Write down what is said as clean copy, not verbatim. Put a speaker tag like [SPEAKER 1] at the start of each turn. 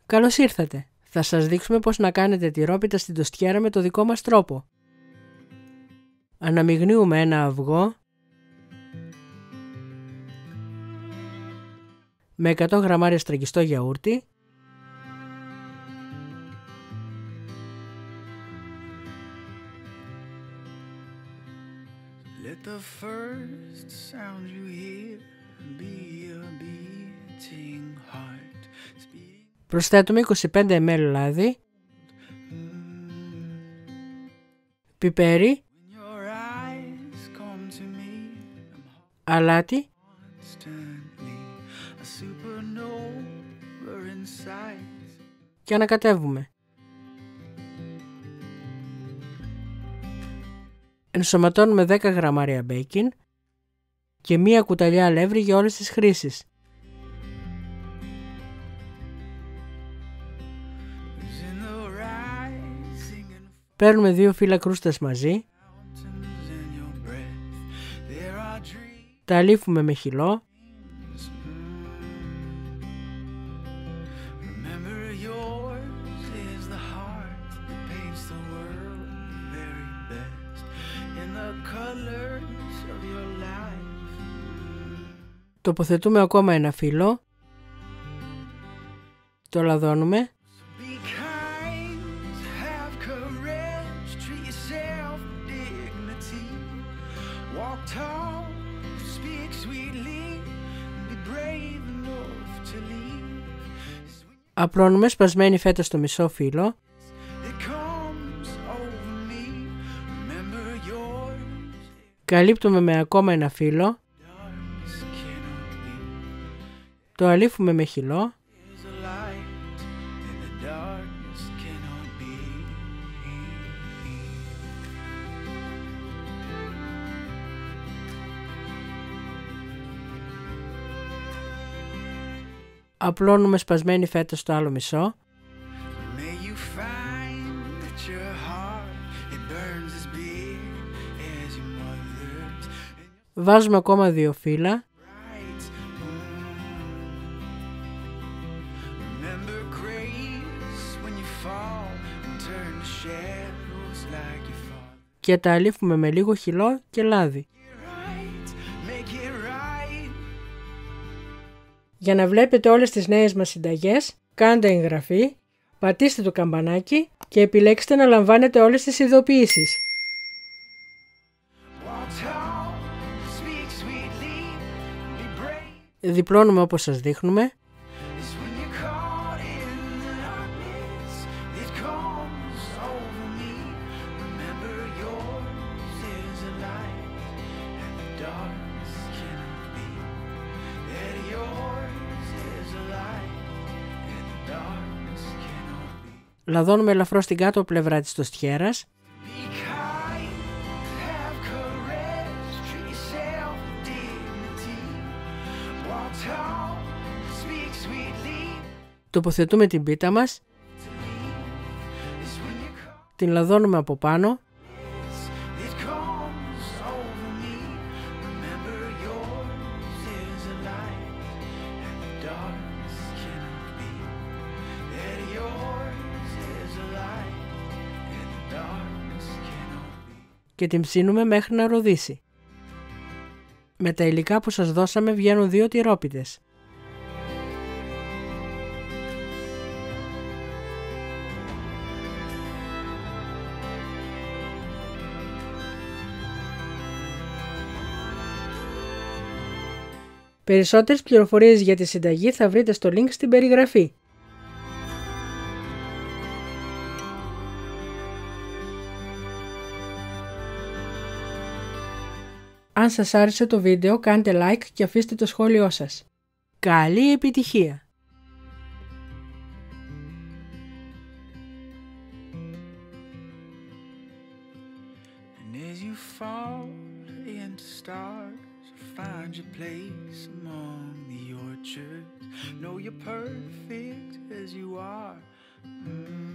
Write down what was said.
[SPEAKER 1] Καλώς ήρθατε! Θα σας δείξουμε πώς να κάνετε τυρόπιτα στην τοστιέρα με το δικό μας τρόπο. Αναμειγνύουμε ένα αυγό με 100 γραμμάρια στραγγιστό γιαούρτι,
[SPEAKER 2] Let the first sound you hear be a beating heart.
[SPEAKER 1] Προσθέτουμε 25 ml λάδι, πιπέρι, αλάτι και ανακατεύουμε. Ενσωματώνουμε 10 γραμμάρια μπέικιν και μία κουταλιά αλεύρι για όλες τις χρήσεις. Παίρνουμε 2 φύλλα κρούστας μαζί, τα αλείφουμε με χυλό, τοποθετούμε ακόμα ένα φύλλο, το λαδώνουμε απλώνουμε σπασμένη φέτα στο μισό φύλλο, καλύπτουμε με ακόμα ένα φύλλο, το αλείφουμε με χυλό απλώνουμε σπασμένη φέτα στο άλλο μισό, βάζουμε ακόμα 2 φύλλα, και τα αλείφουμε με λίγο χυλό και λάδι. Για να βλέπετε όλες τις νέες μας συνταγές, κάντε εγγραφή, πατήστε το καμπανάκι και επιλέξτε να λαμβάνετε όλες τις ειδοποιήσεις. Διπλώνουμε όπως σας δείχνουμε. Λαδώνουμε ελαφρώς στην κάτω πλευρά της τοστιέρας. Τοποθετούμε την πίτα μας. Την λαδώνουμε από πάνω. Και την ψήνουμε μέχρι να ροδίσει. Με τα υλικά που σας δώσαμε βγαίνουν 2 τυρόπιτες. Περισσότερες πληροφορίες για τη συνταγή θα βρείτε στο link στην περιγραφή. Αν σας άρεσε το βίντεο, κάντε like και αφήστε το σχόλιο σας. Καλή επιτυχία!
[SPEAKER 2] Find your place among the orchards. Know you're perfect as you are.